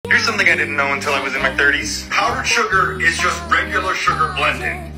Here's something I didn't know until I was in my 30s. Powdered sugar is just regular sugar blended.